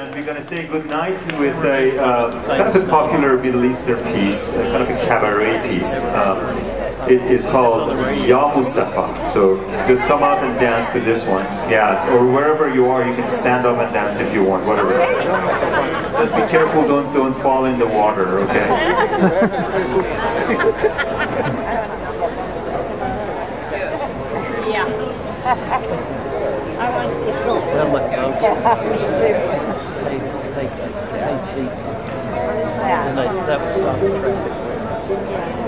and we're going to say goodnight with a kind of a popular Middle Eastern piece, kind of a cabaret piece. It is called Ya Mustafa. So just come out and dance to this one. Yeah, or wherever you are, you can stand up and dance if you want, whatever. Just be careful, don't fall in the water, okay? Yeah. I want to see it. Well, look, folks. They seats. And that would stop the traffic.